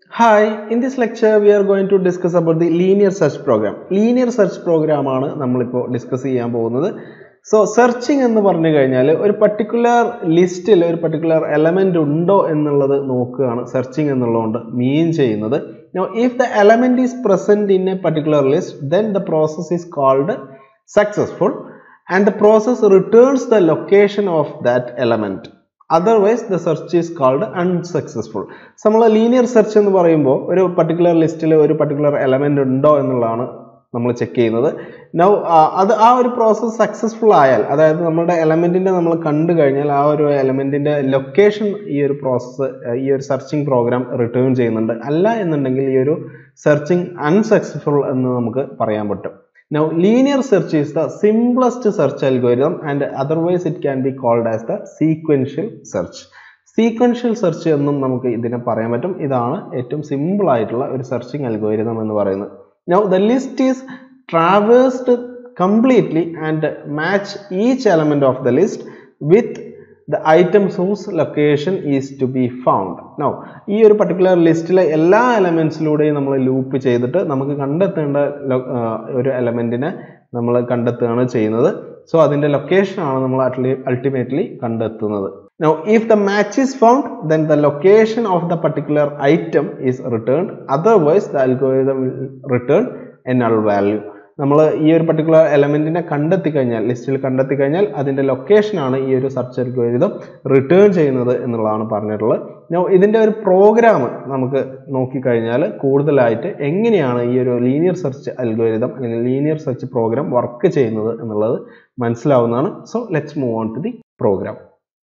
Hi, in this lecture we are going to discuss about the linear search program. Linear search program ആണ് നമ്മളിപ്പോൾ discuss ചെയ്യാൻ പോകുന്നത്. So searching എന്ന് പറഞ്ഞു കഴിഞ്ഞാൽ ഒരു പർട്ടിക്കുലർ ലിസ്റ്റിൽ ഒരു പർട്ടിക്കുലർ എലമെന്റ് ഉണ്ടോ എന്നുള്ളത് നോക്കുകയാണ് സെർച്ചിങ് എന്നുള്ളതുകൊണ്ട് മീൻ ചെയ്യുന്നത്. Now if the element is present in a particular list, then the process is called successful and the process returns the location of that element. Otherwise the search is called unsuccessful. നമ്മൾ linear search എന്ന് പറയുമ്പോൾ ഒരു particular ലിസ്റ്റിൽ ഒരു particular element ഉണ്ടോ എന്നുള്ളതാണ് നമ്മൾ check ചെയ്യുന്നത്. നൗ അത് ആ ഒരു പ്രോസസ് സക്സസ്ഫുൾ ആയാൽ, അതായത് നമ്മുടെ എലമെന്റിന്റെ നമ്മൾ കണ്ടു കഴിഞ്ഞാൽ ആ ഒരു എലമെന്റിന്റെ ലൊക്കേഷൻ ഈ ഒരു പ്രോസസ്സ് ഈ ഒരു സെർച്ചിങ് പ്രോഗ്രാം റിട്ടേൺ ചെയ്യുന്നുണ്ട്. അല്ല എന്നുണ്ടെങ്കിൽ ഈ ഒരു സെർച്ചിങ് അൺസക്സസ്ഫുൾ എന്ന് നമുക്ക് പറയാൻ പറ്റും. Now linear search is the simplest search algorithm and otherwise it can be called as the sequential search. Sequential search എന്നും നമുക്ക് ഇതിനെ പറയാൻ പറ്റും. ഇതാണ് ഏറ്റവും സിമ്പിൾ ആയിട്ടുള്ള ഒരു സെർച്ചിങ് അൽഗോരിതം എന്ന് പറയുന്നത്. Now the list is traversed completely and match each element of the list with the items whose location is to be found. Now ഈ ഒരു പർട്ടിക്കുലർ ലിസ്റ്റിലെ എല്ലാ എലമെന്റ്സിലൂടെയും നമ്മൾ ലൂപ്പ് ചെയ്തിട്ട് നമുക്ക് കണ്ടെത്തേണ്ട ഒരു എലമെന്റിനെ നമ്മൾ കണ്ടെത്തുകയാണ് ചെയ്യുന്നത്. സോ അതിന്റെ ലൊക്കേഷൻ ആണ് നമ്മൾ അൾട്ടിമേറ്റ്ലി കണ്ടെത്തുന്നത്. Now if the match is found, then the location of the particular item is returned. Otherwise the algorithm will return a null value. നമ്മൾ ഈ ഒരു പർട്ടിക്കുലർ എലമെന്റിനെ കണ്ടെത്തി കഴിഞ്ഞാൽ, ലിസ്റ്റിൽ കണ്ടെത്തി കഴിഞ്ഞാൽ അതിന്റെ ലൊക്കേഷൻ ആണ് ഈ ഒരു സെർച്ച് അൽഗോരിതം റിട്ടേൺ ചെയ്യുന്നത് എന്നുള്ളതാണ് പറഞ്ഞിട്ടുള്ളത്. ഇതിന്റെ ഒരു പ്രോഗ്രാം നമുക്ക് നോക്കിക്കഴിഞ്ഞാൽ കൂടുതലായിട്ട് എങ്ങനെയാണ് ഈ ഒരു ലീനിയർ സെർച്ച് അൽഗോരിതം അല്ലെങ്കിൽ ലീനിയർ സെർച്ച് പ്രോഗ്രാം വർക്ക് ചെയ്യുന്നത് എന്നുള്ളത് മനസ്സിലാവുന്നതാണ്. So let's move on to the program.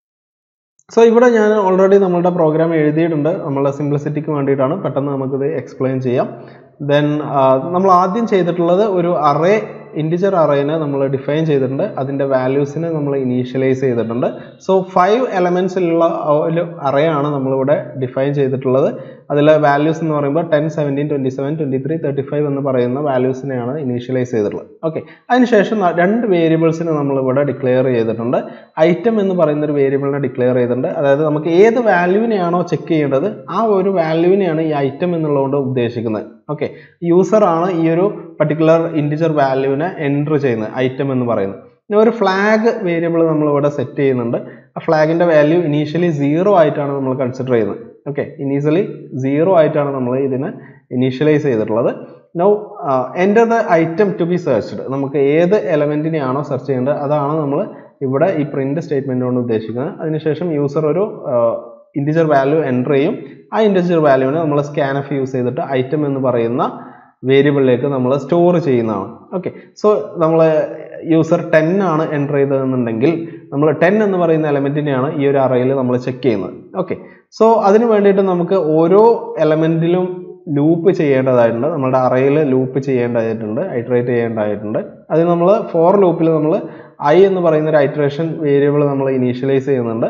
So ഇവിടെ ഞാൻ ഓൾറെഡി നമ്മളുടെ പ്രോഗ്രാം എഴുതിയിട്ടുണ്ട്. നമ്മളുടെ സിംപ്ലിസിറ്റിക്ക് വേണ്ടിയിട്ടാണ്, പെട്ടെന്ന് നമുക്കിത് എക്സ്പ്ലെയിൻ ചെയ്യാം. ദെൻ നമ്മൾ ആദ്യം ചെയ്തിട്ടുള്ളത് ഒരു അറേ, ഇൻറ്റിജർ അറേനെ നമ്മൾ ഡിഫൈൻ ചെയ്തിട്ടുണ്ട്. അതിൻ്റെ വാല്യൂസിനെ നമ്മൾ ഇനീഷ്യലൈസ് ചെയ്തിട്ടുണ്ട്. സോ 5 എലമെന്റ്സിലുള്ള ഒരു അറേ ആണ് നമ്മളിവിടെ ഡിഫൈൻ ചെയ്തിട്ടുള്ളത്. അതിലെ വാല്യൂസ് എന്ന് പറയുമ്പോൾ 10, 17, 27, 23, 35 എന്ന് പറയുന്ന വാല്യൂസിനെയാണ് ഇനീഷ്യലൈസ് ചെയ്തിട്ടുള്ളത്. ഓക്കെ, അതിനുശേഷം 2 വേരിയബിൾസിനെ നമ്മളിവിടെ ഡിക്ലെയർ ചെയ്തിട്ടുണ്ട്. ഐറ്റം എന്ന് പറയുന്ന ഒരു വേരിയബിളിനെ ഡിക്ലെയർ ചെയ്തിട്ടുണ്ട്. അതായത് നമുക്ക് ഏത് വാല്യൂവിനെയാണോ ചെക്ക് ചെയ്യേണ്ടത് ആ ഒരു വാല്യൂവിനെയാണ് ഈ ഐറ്റം എന്നുള്ളതുകൊണ്ട് ഉദ്ദേശിക്കുന്നത്. ഓക്കെ, യൂസർ ആണ് ഈ ഒരു പർട്ടിക്കുലർ ഇൻറ്റിജർ വാല്യൂവിനെ എൻറ്റർ ചെയ്യുന്നത്, ഐറ്റം എന്ന് പറയുന്നത്. പിന്നെ ഒരു ഫ്ലാഗ് വേരിയബിൾ നമ്മളിവിടെ സെറ്റ് ചെയ്യുന്നുണ്ട്. ആ ഫ്ലാഗിന്റെ വാല്യൂ ഇനീഷ്യലി 0 ആയിട്ടാണ് നമ്മൾ കൺസിഡർ ചെയ്യുന്നത്. ഓക്കെ, ഇനീഷ്യലി 0 ആയിട്ടാണ് നമ്മൾ ഇതിനെ ഇനീഷ്യലൈസ് ചെയ്തിട്ടുള്ളത്. Now enter the item to be searched. നമുക്ക് ഏത് എലമെന്റിനെയാണോ സെർച്ച് ചെയ്യേണ്ടത് അതാണ് നമ്മൾ ഇവിടെ ഈ പ്രിന്റ് സ്റ്റേറ്റ്മെന്റ് കൊണ്ട് ഉദ്ദേശിക്കുന്നത്. അതിനുശേഷം യൂസർ ഒരു ഇൻറ്റിജർ വാല്യൂ എൻ്റർ ചെയ്യും. ആ ഇൻറ്റിജർ വാല്യൂവിനെ നമ്മൾ സ്കാൻഎഫ് യൂസ് ചെയ്തിട്ട് ഐറ്റം എന്ന് പറയുന്ന വേരിയബിളിലേക്ക് നമ്മൾ സ്റ്റോർ ചെയ്യുന്നതാണ്. ഓക്കെ, സോ നമ്മൾ യൂസർ 10 ആണ് എൻ്റർ ചെയ്തതെന്നുണ്ടെങ്കിൽ നമ്മൾ 10 എന്ന് പറയുന്ന എലമെന്റിനെയാണ് ഈ ഒരു അറയിൽ നമ്മൾ ചെക്ക് ചെയ്യുന്നത്. ഓക്കെ, സോ അതിന് വേണ്ടിയിട്ട് നമുക്ക് ഓരോ എലമെന്റിലും ലൂപ്പ് ചെയ്യേണ്ടതായിട്ടുണ്ട്. നമ്മുടെ അറയിൽ ലൂപ്പ് ചെയ്യേണ്ടതായിട്ടുണ്ട്, ഐറ്ററേറ്റ് ചെയ്യേണ്ടതായിട്ടുണ്ട്. അതിന് നമ്മൾ ഫോർ ലൂപ്പിൽ നമ്മൾ ഐ എന്ന് പറയുന്ന ഒരു ഐറ്ററേഷൻ വേരിയബിൾ നമ്മൾ ഇനീഷ്യലൈസ് ചെയ്യുന്നുണ്ട്.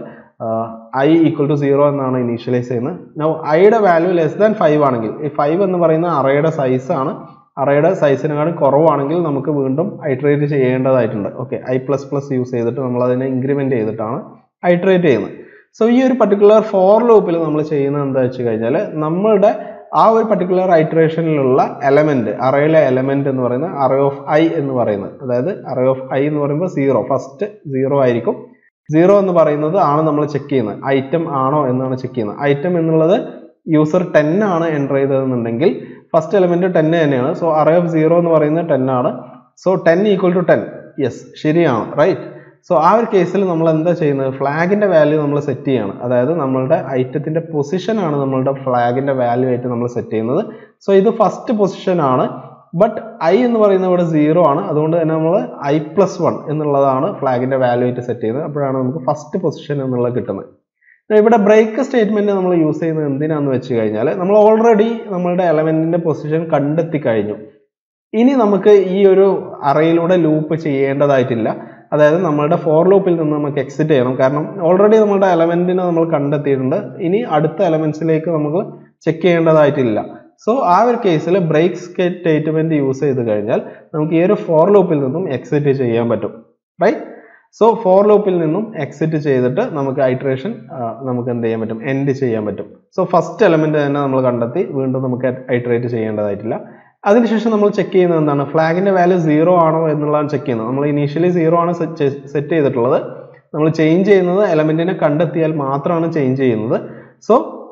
I equal to 0 എന്നാണ് ഇനീഷ്യലൈസ് ചെയ്യുന്നത്. നൗ ഐയുടെ വാല്യൂ ലെസ് ദാൻ 5 ആണെങ്കിൽ, ഈ 5 എന്ന് പറയുന്ന അറയുടെ സൈസ് ആണ്, അറയുടെ സൈസിനെക്കാളും കുറവാണെങ്കിൽ നമുക്ക് വീണ്ടും ഐറ്ററേറ്റ് ചെയ്യേണ്ടതായിട്ടുണ്ട്. ഓക്കെ, I++ യൂസ് ചെയ്തിട്ട് നമ്മൾ അതിനെ ഇൻക്രിമെന്റ് ചെയ്തിട്ടാണ് ഐറ്ററേറ്റ് ചെയ്യുന്നത്. സോ ഈ ഒരു പർട്ടിക്കുലർ ഫോർ ലൂപ്പിൽ നമ്മൾ ചെയ്യുന്നത് എന്താ വെച്ച് കഴിഞ്ഞാൽ, നമ്മളുടെ ആ ഒരു പർട്ടിക്കുലർ ഐറ്ററേഷനിലുള്ള എലമെന്റ്, അറയിലെ എലമെന്റ് എന്ന് പറയുന്നത് അറേ ഓഫ് ഐ എന്ന് പറയുന്നത്, അതായത് അറേ ഓഫ് ഐ എന്ന് പറയുമ്പോൾ 0, ഫസ്റ്റ് 0 ആയിരിക്കും. 0 എന്ന് പറയുന്നത് ആണ് നമ്മൾ ചെക്ക് ചെയ്യുന്നത്, ഐറ്റം ആണോ എന്നാണ് ചെക്ക് ചെയ്യുന്നത്. ഐറ്റം എന്നുള്ളത് യൂസർ 10 ആണ് എൻ്റർ ചെയ്തതെന്നുണ്ടെങ്കിൽ ഫസ്റ്റ് എലമെന്റ് 10 തന്നെയാണ്. സോ അറേ ഓഫ് 0 എന്ന് പറയുന്നത് 10 ആണ്. സോ 10 ഈക്വൽ ടു 10, യെസ്, ശരിയാണ്, റൈറ്റ്. സോ ആ ഒരു കേസിൽ നമ്മൾ എന്താ ചെയ്യുന്നത്, ഫ്ലാഗിന്റെ വാല്യൂ നമ്മൾ സെറ്റ് ചെയ്യാണ്. അതായത് നമ്മളുടെ ഐറ്റത്തിന്റെ പൊസിഷൻ ആണ് നമ്മളുടെ ഫ്ലാഗിന്റെ വാല്യൂ ആയിട്ട് നമ്മൾ സെറ്റ് ചെയ്യുന്നത്. സോ ഇത് ഫസ്റ്റ് പൊസിഷൻ ആണ്, ബട്ട് ഐ എന്ന് പറയുന്നത് ഇവിടെ 0 ആണ്. അതുകൊണ്ട് തന്നെ നമ്മൾ I+1 എന്നുള്ളതാണ് ഫ്ലാഗിന്റെ വാല്യൂ ആയിട്ട് സെറ്റ് ചെയ്യുന്നത്. അപ്പോഴാണ് നമുക്ക് ഫസ്റ്റ് പൊസിഷൻ എന്നുള്ളത് കിട്ടുന്നത്. ഇവിടെ ബ്രേക്ക് സ്റ്റേറ്റ്മെന്റ് നമ്മൾ യൂസ് ചെയ്യുന്നത് എന്തിനാന്ന് വെച്ച് കഴിഞ്ഞാൽ, നമ്മൾ ഓൾറെഡി നമ്മളുടെ എലമെന്റിന്റെ പൊസിഷൻ കണ്ടെത്തി കഴിഞ്ഞു. ഇനി നമുക്ക് ഈ ഒരു അറയിലൂടെ ലൂപ്പ് ചെയ്യേണ്ടതായിട്ടില്ല. അതായത് നമ്മളുടെ ഫോർ ലൂപ്പിൽ നിന്ന് നമുക്ക് എക്സിറ്റ് ചെയ്യണം. കാരണം ഓൾറെഡി നമ്മളുടെ എലമെന്റിനെ നമ്മൾ കണ്ടെത്തിയിട്ടുണ്ട്. ഇനി അടുത്ത എലമെന്റ്സിലേക്ക് നമുക്ക് ചെക്ക് ചെയ്യേണ്ടതായിട്ടില്ല. സോ ആ ഒരു കേസിൽ ബ്രേക്ക് സ്റ്റേറ്റ്മെന്റ് യൂസ് ചെയ്ത് കഴിഞ്ഞാൽ നമുക്ക് ഈ ഒരു ഫോർ ലൂപ്പിൽ നിന്നും എക്സിറ്റ് ചെയ്യാൻ പറ്റും, റൈറ്റ്. സോ ഫോർ ലൂപ്പിൽ നിന്നും എക്സിറ്റ് ചെയ്തിട്ട് നമുക്ക് ഐട്രേഷൻ നമുക്ക് എന്ത് ചെയ്യാൻ പറ്റും, എൻഡ് ചെയ്യാൻ പറ്റും. സോ ഫസ്റ്റ് എലമെന്റ് തന്നെ നമ്മൾ കണ്ടെത്തി, വീണ്ടും നമുക്ക് ഐട്രേറ്റ് ചെയ്യേണ്ടതായിട്ടില്ല. അതിനുശേഷം നമ്മൾ ചെക്ക് ചെയ്യുന്നത് എന്താണ്, ഫ്ലാഗിന്റെ വാല്യൂ 0 ആണോ എന്നുള്ളതാണ് ചെക്ക് ചെയ്യുന്നത്. നമ്മൾ ഇനീഷ്യലി 0 ആണ് സെറ്റ് ചെയ്തിട്ടുള്ളത്. നമ്മൾ ചേഞ്ച് ചെയ്യുന്നത് എലമെന്റിനെ കണ്ടെത്തിയാൽ മാത്രമാണ് ചേഞ്ച് ചെയ്യുന്നത്. സോ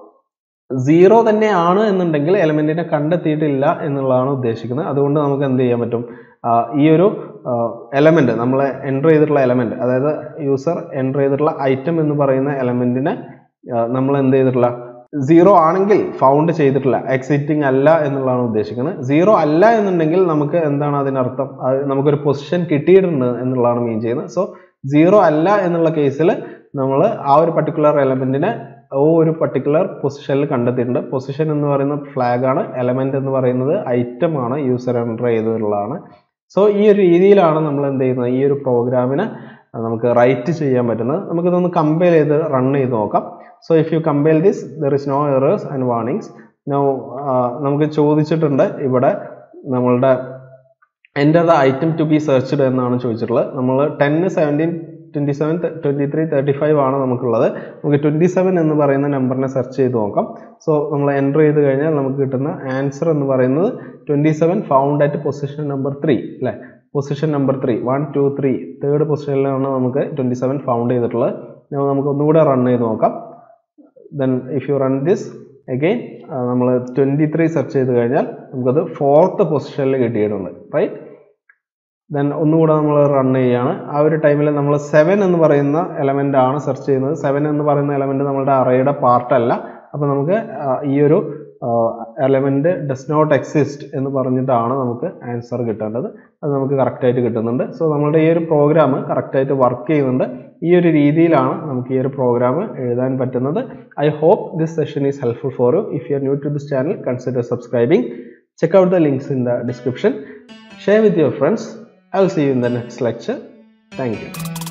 0 തന്നെയാണ് എന്നുണ്ടെങ്കിൽ എലമെന്റിനെ കണ്ടെത്തിയിട്ടില്ല എന്നുള്ളതാണ് ഉദ്ദേശിക്കുന്നത്. അതുകൊണ്ട് നമുക്ക് എന്ത് ചെയ്യാൻ പറ്റും, ഈ ഒരു എലമെന്റ് നമ്മൾ എൻ്റർ ചെയ്തിട്ടുള്ള എലമെന്റ്, അതായത് യൂസർ എൻ്റർ ചെയ്തിട്ടുള്ള ഐറ്റം എന്ന് പറയുന്ന എലമെന്റിനെ നമ്മൾ എന്ത് ചെയ്തിട്ടില്ല, 0 ആണെങ്കിൽ ഫൗണ്ട് ചെയ്തിട്ടില്ല, എക്സിറ്റിംഗ് അല്ല എന്നുള്ളതാണ് ഉദ്ദേശിക്കുന്നത്. 0 അല്ല എന്നുണ്ടെങ്കിൽ നമുക്ക് എന്താണ് അതിനർത്ഥം, നമുക്കൊരു പൊസിഷൻ കിട്ടിയിട്ടുണ്ട് എന്നുള്ളതാണ് മീൻ ചെയ്യുന്നത്. സോ 0 അല്ല എന്നുള്ള കേസിൽ നമ്മൾ ആ ഒരു പർട്ടിക്കുലർ എലമെന്റിനെ ഒരു പർട്ടിക്കുലർ പൊസിഷനിൽ കണ്ടെത്തിയിട്ടുണ്ട്. പൊസിഷൻ എന്ന് പറയുന്നത് ഫ്ലാഗ് ആണ്, എലമെന്റ് എന്ന് പറയുന്നത് ഐറ്റം ആണ്, യൂസർ എൻ്റർ ചെയ്തിട്ടുള്ളതാണ്. സോ ഈ ഒരു രീതിയിലാണ് നമ്മൾ എന്ത് ചെയ്യുന്നത്, ഈ ഒരു പ്രോഗ്രാമിനെ നമുക്ക് റൈറ്റ് ചെയ്യാൻ പറ്റുന്നത്. നമുക്കിതൊന്ന് കമ്പയർ ചെയ്ത് റൺ ചെയ്ത് നോക്കാം. So if you compile this, there is no errors and warnings. നമുക്ക് ചോദിച്ചിട്ടുണ്ട് ഇവിടെ നമ്മളുടെ enter the item to be searched എന്നാണ് ചോദിച്ചിട്ടുള്ളത്. നമ്മൾ 10, 17, 27, 23, 35 ആണ് നമുക്കുള്ളത്. നമുക്ക് 27 എന്ന് പറയുന്ന നമ്പറിനെ സെർച്ച് ചെയ്ത് നോക്കാം. സോ നമ്മൾ എൻ്റർ ചെയ്ത് കഴിഞ്ഞാൽ നമുക്ക് കിട്ടുന്ന ആൻസർ എന്ന് പറയുന്നത് 27 ഫൗണ്ട് അറ്റ് പൊസിഷൻ നമ്പർ 3 അല്ലേ. പൊസിഷൻ നമ്പർ 3, 1, 2, 3 തേർഡ് പൊസിഷനിലാണ് നമുക്ക് 27 ഫൗണ്ട് ചെയ്തിട്ടുള്ളത്. നമുക്ക് ഒന്നുകൂടെ റൺ ചെയ്ത് നോക്കാം. Then if you run this again, നമ്മൾ 23 സെർച്ച് ചെയ്ത് കഴിഞ്ഞാൽ നമുക്കത് 4th പൊസിഷനിൽ കിട്ടിയിട്ടുണ്ട്, റൈറ്റ്. ദെൻ ഒന്നുകൂടെ നമ്മൾ റൺ ചെയ്യുകയാണ്. ആ ഒരു ടൈമിൽ നമ്മൾ 7 എന്ന് പറയുന്ന എലമെന്റ് ആണ് സെർച്ച് ചെയ്യുന്നത്. 7 എന്ന് പറയുന്ന എലമെന്റ് നമ്മളുടെ അറേയുടെ പാർട്ടല്ല. അപ്പോൾ നമുക്ക് ഈ ഒരു എലമെന്റ് ഡസ് നോട്ട് എക്സിസ്റ്റ് എന്ന് പറഞ്ഞിട്ടാണ് നമുക്ക് ആൻസർ കിട്ടേണ്ടത്. അത് നമുക്ക് കറക്റ്റായിട്ട് കിട്ടുന്നുണ്ട്. സോ നമ്മളുടെ ഈ ഒരു പ്രോഗ്രാം കറക്റ്റായിട്ട് വർക്ക് ചെയ്യുന്നുണ്ട്. ഈ ഒരു രീതിയിലാണ് നമുക്ക് ഈ ഒരു പ്രോഗ്രാം എഴുതാൻ പറ്റുന്നത്. I hope this session is helpful for you. If you are new to this channel, consider subscribing. Check out the links in the description. Share with your friends. I will see you in the next lecture. Thank you.